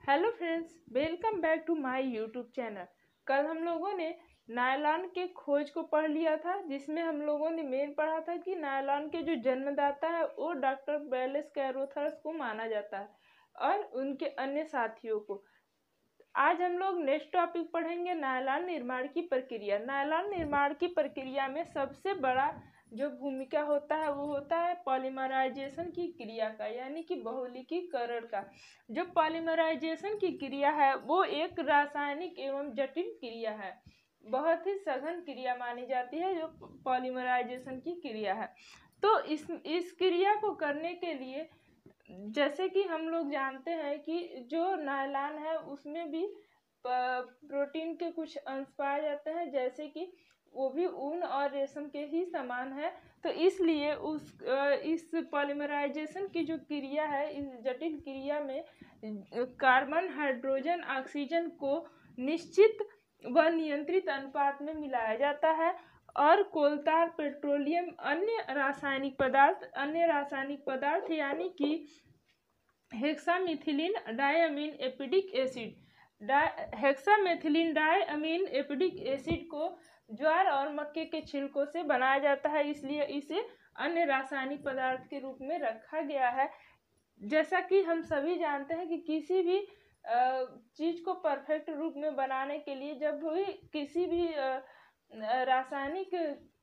Hello friends, welcome back to my YouTube channel. कल हम लोगों ने नायलॉन के खोज को पढ़ लिया था, जिसमें हम लोगों ने मेन पढ़ा था कि नायलॉन के जो जन्मदाता है वो डॉक्टर बेलेस कैरोथर्स को माना जाता है और उनके अन्य साथियों को। आज हम लोग नेक्स्ट टॉपिक पढ़ेंगे नायलॉन निर्माण की प्रक्रिया। नायलॉन निर्माण की प्रक्रिया में सबसे बड़ा जो भूमिका होता है वो होता है पॉलीमराइजेशन की क्रिया का, यानी कि बहुलकीकरण का। जो पॉलीमराइजेशन की क्रिया है वो एक रासायनिक एवं जटिल क्रिया है, बहुत ही सघन क्रिया मानी जाती है जो पॉलीमराइजेशन की क्रिया है। तो इस क्रिया को करने के लिए, जैसे कि हम लोग जानते हैं कि जो नायलॉन है उसमें भी प्रोटीन के कुछ अंश पाए जाते हैं, जैसे कि वो भी ऊन और रेशम के ही समान है। तो इसलिए इस पॉलीमराइजेशन की जो क्रिया है, इस जटिल क्रिया में कार्बन, हाइड्रोजन, ऑक्सीजन को निश्चित व नियंत्रित अनुपात में मिलाया जाता है और कोलतार, पेट्रोलियम, अन्य रासायनिक पदार्थ यानी कि hexamethylene diamine एपिडिक acid hexamethylene diamine एपिडिक acid को ज्वार और मक्के के छिलकों से बनाया जाता है, इसलिए इसे अन्य रासायनिक पदार्थ के रूप में रखा गया है। जैसा कि हम सभी जानते हैं कि किसी भी चीज को परफेक्ट रूप में बनाने के लिए, जब भी किसी भी रासायनिक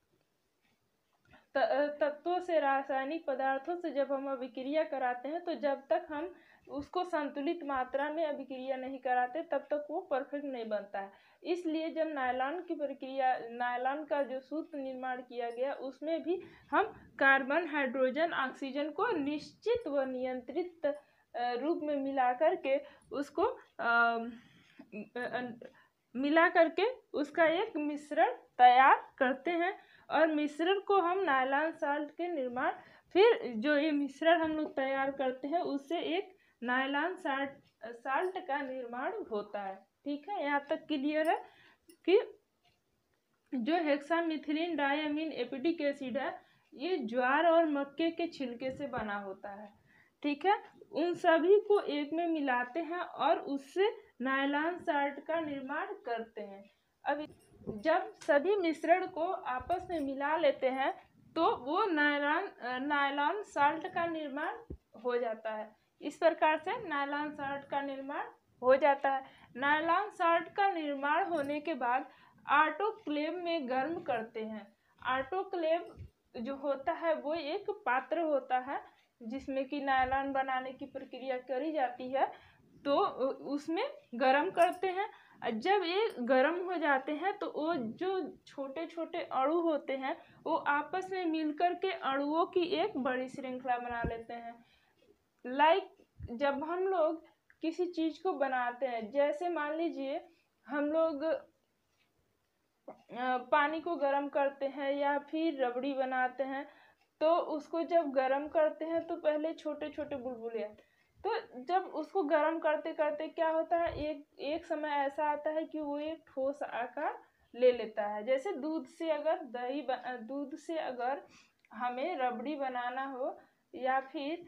तत्वों से, रासायनिक पदार्थों से जब हम अभिक्रिया कराते हैं, तो जब तक हम उसको संतुलित मात्रा में अभिक्रिया नहीं कराते तब तक वो परफेक्ट नहीं बनता है। इसलिए जब नायलॉन की प्रक्रिया, नायलॉन का जो सूत्र निर्माण किया गया, उसमें भी हम कार्बन, हाइड्रोजन, ऑक्सीजन को निश्चित व नियंत्रित रूप में मिला करके उसका एक मिश्रण तैयार करते हैं। और मिश्रण को हम नायलॉन साल्ट के निर्माण, फिर जो ये मिश्रण हम लोग तैयार करते हैं उससे एक नायलॉन साल्ट का निर्माण होता है। ठीक है, यहाँ तक क्लियर है कि जो हेक्सामेथिलीन डायमीन एपिडिक एसिड है ये ज्वार और मक्के के छिलके से बना होता है। ठीक है, उन सभी को एक में मिलाते हैं और उससे नायलॉन साल्ट का निर्माण करते हैं। अब जब सभी मिश्रण को आपस में मिला लेते हैं तो वो नायलॉन साल्ट का निर्माण हो जाता है। इस प्रकार से नायलॉन साल्ट का निर्माण हो जाता है। नायलॉन साल्ट का निर्माण होने के बाद ऑटोक्लेव में गर्म करते हैं। ऑटोक्लेव जो होता है वो एक पात्र होता है जिसमें कि नायलॉन बनाने की प्रक्रिया करी जाती है, तो उसमें गर्म करते हैं। जब ये गर्म हो जाते हैं तो वो जो छोटे छोटे अणु होते हैं वो आपस में मिलकर के अणुओं की एक बड़ी श्रृंखला बना लेते हैं। जब हम लोग किसी चीज को बनाते हैं, जैसे मान लीजिए हम लोग पानी को गर्म करते हैं या फिर रबड़ी बनाते हैं, तो उसको जब गर्म करते हैं तो पहले छोटे छोटे बुलबुले, तो जब उसको गर्म करते करते क्या होता है, एक समय ऐसा आता है कि वो एक ठोस आकार ले लेता है। जैसे दूध से अगर हमें रबड़ी बनाना हो या फिर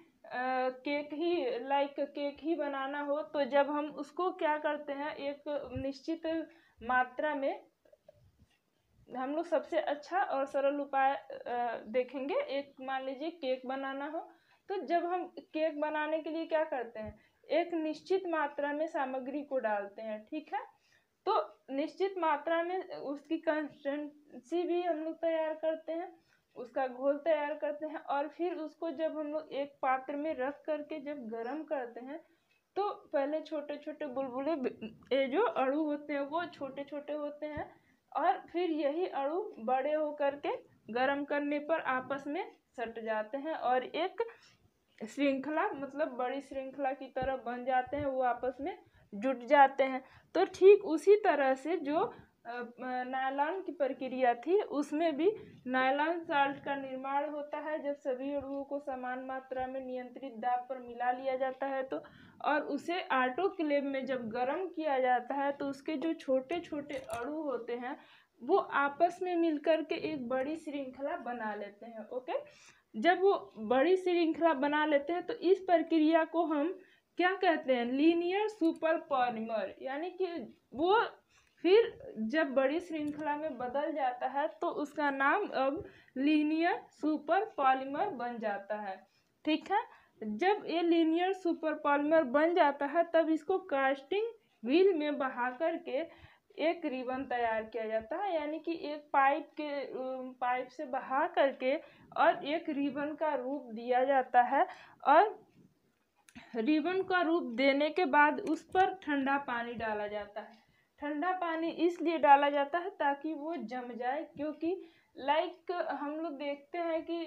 केक ही बनाना हो, तो जब हम उसको क्या करते हैं, एक निश्चित मात्रा में, हम लोग सबसे अच्छा और सरल उपाय देखेंगे। एक मान लीजिए केक बनाना हो, तो जब हम केक बनाने के लिए क्या करते हैं, एक निश्चित मात्रा में सामग्री को डालते हैं। ठीक है, तो निश्चित मात्रा में उसकी कंसिस्टेंसी भी हम लोग तैयार करते हैं, उसका घोल तैयार करते हैं, और फिर उसको जब हम लोग एक पात्र में रख करके जब गर्म करते हैं, तो पहले छोटे छोटे बुलबुले जो अणु होते हैं वो छोटे छोटे होते हैं, और फिर यही अणु बड़े होकर के गर्म करने पर आपस में सट जाते हैं और एक श्रृंखला, मतलब बड़ी श्रृंखला की तरह बन जाते हैं, वो आपस में जुट जाते हैं। तो ठीक उसी तरह से जो नायलॉन की प्रक्रिया थी उसमें भी नायलॉन साल्ट का निर्माण होता है। जब सभी अणुओं को समान मात्रा में नियंत्रित दाब पर मिला लिया जाता है तो, और उसे ऑटोक्लेव में जब गर्म किया जाता है, तो उसके जो छोटे छोटे अणु होते हैं वो आपस में मिलकर के एक बड़ी श्रृंखला बना लेते हैं। ओके, जब वो बड़ी श्रृंखला बना लेते हैं तो इस प्रक्रिया को हम क्या कहते हैं, लीनियर सुपर पॉलीमर, यानी कि वो फिर जब बड़ी श्रृंखला में बदल जाता है तो उसका नाम अब लीनियर सुपर पॉलीमर बन जाता है। ठीक है, जब ये लीनियर सुपर पॉलीमर बन जाता है तब इसको कास्टिंग व्हील में बहा करके एक रिबन तैयार किया जाता है, यानी कि एक पाइप से बहा करके और एक रिबन का रूप दिया जाता है। और रिबन का रूप देने के बाद उस पर ठंडा पानी डाला जाता है। ठंडा पानी इसलिए डाला जाता है ताकि वो जम जाए, क्योंकि लाइक हम लोग देखते हैं कि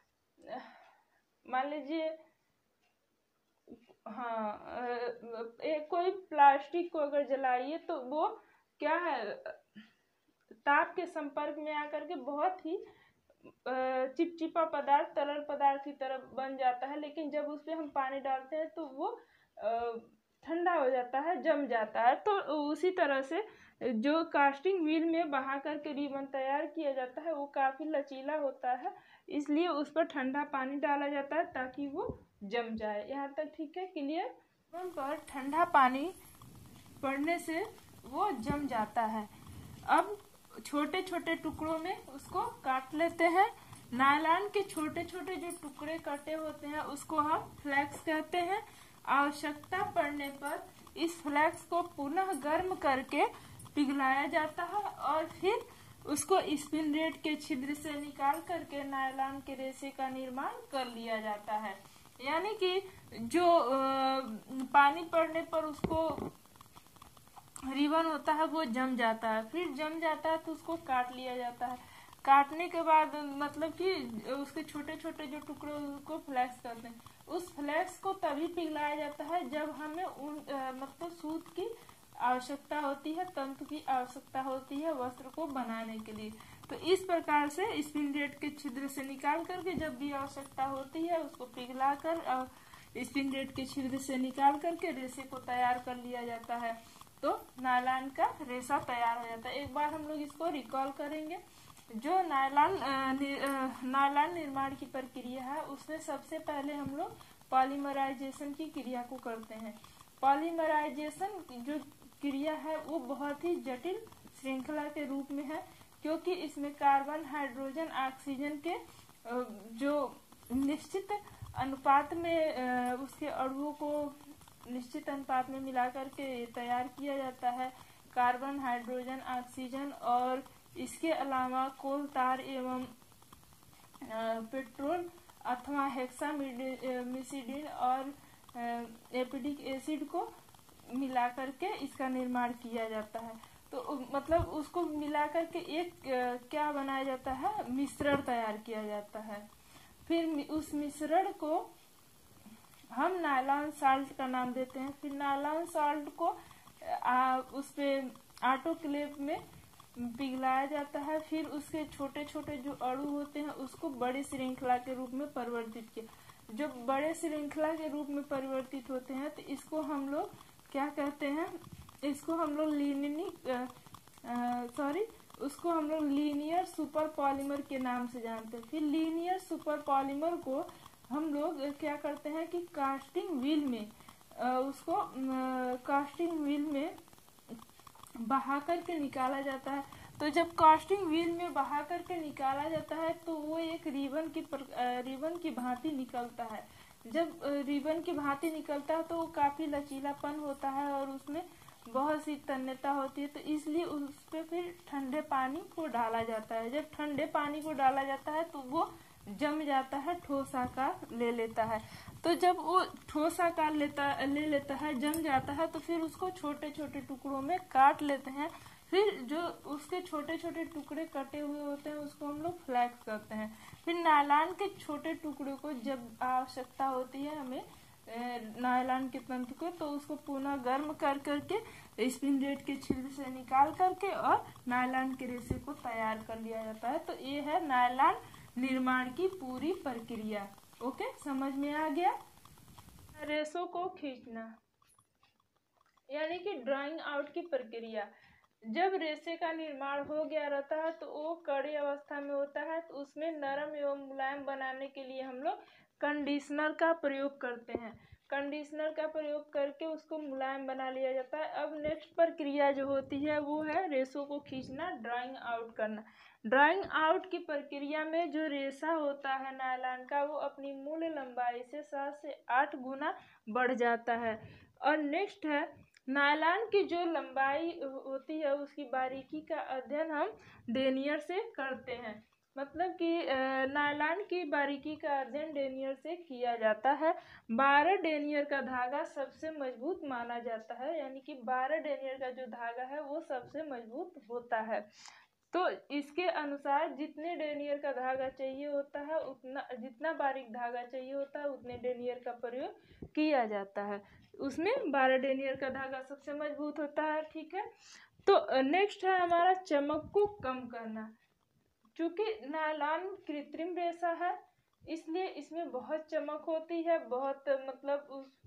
मान लीजिए कोई प्लास्टिक को अगर जलाइए तो वो क्या है, ताप के संपर्क में आकर के बहुत ही चिपचिपा पदार्थ, तरल पदार्थ की तरह बन जाता है, लेकिन जब उस पर हम पानी डालते हैं तो वो ठंडा हो जाता है, जम जाता है। तो उसी तरह से जो कास्टिंग व्हील में बहा करके रिबन तैयार किया जाता है वो काफ़ी लचीला होता है, इसलिए उस पर ठंडा पानी डाला जाता है ताकि वो जम जाए। यहाँ तक ठीक है, क्लियर। रिबन पर ठंडा पानी पड़ने से वो जम जाता है। अब छोटे छोटे टुकड़ों में उसको काट लेते हैं। नायलॉन के छोटे छोटे जो टुकड़े कटे होते हैं उसको हम फ्लेक्स कहते हैं। आवश्यकता पड़ने पर इस फ्लेक्स को पुनः गर्म करके पिघलाया जाता है और फिर उसको स्पिन रेट के छिद्र से निकाल करके नायलॉन के रेशे का निर्माण कर लिया जाता है। यानी कि जो पानी पड़ने पर उसको रिबन होता है वो जम जाता है, फिर जम जाता है तो उसको काट लिया जाता है। काटने के बाद मतलब कि उसके छोटे छोटे जो टुकड़े उसको फ्लेक्स करते हैं। उस फ्लेक्स को तभी पिघलाया जाता है जब हमें मतलब सूत की आवश्यकता होती है, तंतु की आवश्यकता होती है वस्त्र को बनाने के लिए। तो इस प्रकार से स्पिन रेट के छिद्र से निकाल करके जब भी आवश्यकता होती है उसको पिघला कर और स्पिन रेट के छिद्र से निकाल करके रेशे को तैयार कर लिया जाता है, तो नायलॉन का रेशा तैयार हो जाता है। एक बार हम लोग इसको रिकॉल करेंगे। जो नायलॉन निर्माण की प्रक्रिया है उसमें सबसे पहले हम लोग पॉलीमराइजेशन की क्रिया को करते हैं। पॉलीमराइजेशन जो क्रिया है वो बहुत ही जटिल श्रृंखला के रूप में है, क्योंकि इसमें कार्बन, हाइड्रोजन, ऑक्सीजन के जो निश्चित अनुपात में उसके अणुओं को निश्चित अनुपात में मिला करके तैयार किया जाता है। कार्बन, हाइड्रोजन, ऑक्सीजन और इसके अलावा कोल, तार एवं पेट्रोल अथवा हेक्सामिसिडिन और एपिडिक एसिड को मिला करके इसका निर्माण किया जाता है। तो मतलब उसको मिला करके एक क्या बनाया जाता है, मिश्रण तैयार किया जाता है। फिर उस मिश्रण को हम नायलॉन साल्ट का नाम देते हैं। फिर नायलॉन साल्ट को उस पे ऑटोक्लेव में पिघलाया जाता है। फिर उसके छोटे छोटे जो अणु होते हैं उसको बड़ी श्रृंखला के रूप में परिवर्तित किया। जो बड़े श्रृंखला के रूप में परिवर्तित होते हैं तो इसको हम लोग क्या कहते हैं, इसको हम लोग उसको हम लोग लीनियर सुपर पॉलीमर के नाम से जानते हैं। फिर लीनियर सुपर पॉलीमर को हम लोग क्या करते हैं कि कास्टिंग व्हील में उसको कास्टिंग व्हील में बहा करके निकाला जाता है। तो जब कास्टिंग व्हील में बहा करके निकाला जाता है तो वो एक रिबन की भांति निकलता है। जब रिबन की भांति निकलता है तो वो काफी लचीलापन होता है और उसमें बहुत सी तन्यता होती है, तो इसलिए उस पे फिर ठंडे पानी को डाला जाता है। जब ठंडे पानी को डाला जाता है तो वो जम जाता है, ठोस आकार ले लेता है। तो जब वो ठोस आकार ले लेता है, जम जाता है, तो फिर उसको छोटे छोटे टुकड़ों में काट लेते हैं। फिर जो उसके छोटे छोटे टुकड़े कटे हुए होते हैं उसको हम लोग फ्लेक्स करते हैं। फिर नायलॉन के छोटे टुकड़ों को जब आवश्यकता होती है हमें नायलॉन के तंतु को, तो उसको पुनः गर्म कर करके स्पिन रेट के छिद्र से निकाल करके और नायलॉन के रेशे को तैयार कर लिया जाता है। तो ये है नायलॉन निर्माण की पूरी प्रक्रिया। ओके, समझ में आ गया। रेशों को खींचना यानी कि ड्राइंग आउट की प्रक्रिया। जब रेशे का निर्माण हो गया रहता है तो वो कड़ी अवस्था में होता है, तो उसमें नरम एवं मुलायम बनाने के लिए हम लोग कंडीशनर का प्रयोग करते हैं। कंडीशनर का प्रयोग करके उसको मुलायम बना लिया जाता है। अब नेक्स्ट प्रक्रिया जो होती है वो है रेशों को खींचना, ड्राइंग आउट करना। ड्राइंग आउट की प्रक्रिया में जो रेशा होता है नायलॉन का वो अपनी मूल लंबाई से 7 से 8 गुना बढ़ जाता है। और नेक्स्ट है नायलॉन की जो लंबाई होती है उसकी बारीकी का अध्ययन हम डेनियर से करते हैं। मतलब कि नायलॉन की बारीकी का अध्ययन डेनियर से किया जाता है। 12 डेनियर का धागा सबसे मजबूत माना जाता है, यानी कि 12 डेनियर का जो धागा है वो सबसे मजबूत होता है। तो इसके अनुसार जितने डेनियर का धागा चाहिए होता है उतना, जितना बारीक धागा चाहिए होता है उतने डेनियर का प्रयोग किया जाता है। उसमें 12 डेनियर का धागा सबसे मजबूत होता है। ठीक है, तो नेक्स्ट है हमारा चमक को कम करना। चूंकि नायलॉन कृत्रिम रेशा है इसलिए इसमें बहुत चमक होती है, बहुत मतलब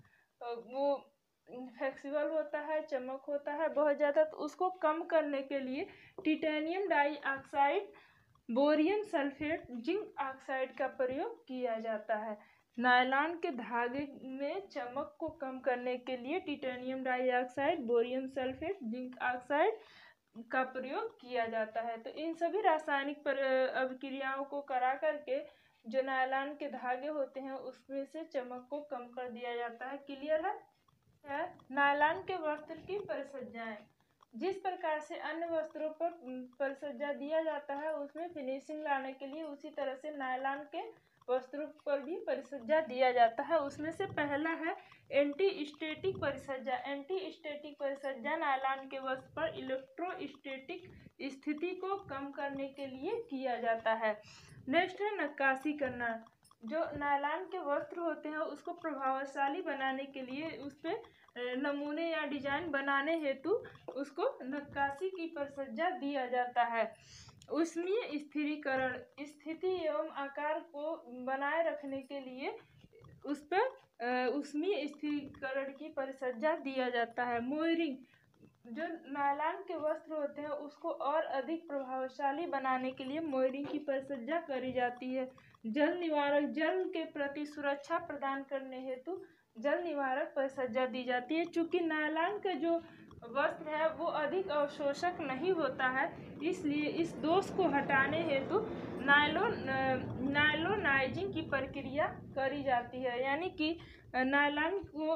वो फ्लेक्सिबल होता है, चमक होता है बहुत ज़्यादा। तो उसको कम करने के लिए titanium dioxide, barium sulphate, zinc oxide का प्रयोग किया जाता है। नायलॉन के धागे में चमक को कम करने के लिए titanium dioxide, barium sulphate, zinc oxide का प्रयोग किया जाता है। तो इन सभी रासायनिक अभिक्रियाओं को करा करके जो नायलॉन के धागे होते हैं उसमें से चमक को कम कर दिया जाता है। क्लियर है? नायलॉन के वस्त्र की परिसज्जाएं, जिस प्रकार से अन्य वस्त्रों पर परिसज्जा दिया जाता है उसमें फिनिशिंग लाने के लिए उसी तरह से नायलॉन के वस्त्रों पर भी परिसज्जा दिया जाता है। उसमें से पहला है एंटी स्टैटिक परिसज्जा। एंटी स्टैटिक परिसज्जा नायलॉन के वस्त्र पर इलेक्ट्रोस्टैटिक स्थिति को कम करने के लिए किया जाता है। नेक्स्ट है नक्काशी करना। जो नायलॉन के वस्त्र होते हैं उसको प्रभावशाली बनाने के लिए उस पर नमूने या डिजाइन बनाने हेतु उसको नक्काशी की परिसज्जा दिया जाता है। उसमें स्थिरीकरण, स्थिति एवं आकार को बनाए रखने के लिए उस पर उसमें स्थिरीकरण की परिसज्जा दिया जाता है। मोयरिंग, जो नायलॉन के वस्त्र होते हैं उसको और अधिक प्रभावशाली बनाने के लिए मोयरिंग की परिसज्जा करी जाती है। जल निवारक, जल के प्रति सुरक्षा प्रदान करने हेतु जल निवारक परिसज्जा दी जाती है। चूंकि नायलॉन का जो वस्त्र है वो अधिक अवशोषक नहीं होता है इसलिए इस दोष को हटाने हेतु नायलोनाइजिंग की प्रक्रिया करी जाती है। यानी कि नायलॉन को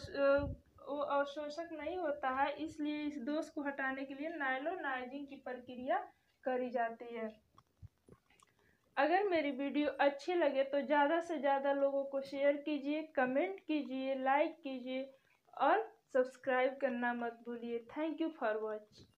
अवशोषक नहीं होता है इसलिए इस दोष को हटाने के लिए नायलोनाइजिंग की प्रक्रिया करी जाती है। अगर मेरी वीडियो अच्छी लगे तो ज़्यादा से ज़्यादा लोगों को शेयर कीजिए, कमेंट कीजिए, लाइक कीजिए और सब्सक्राइब करना मत भूलिए। Thank you for watch.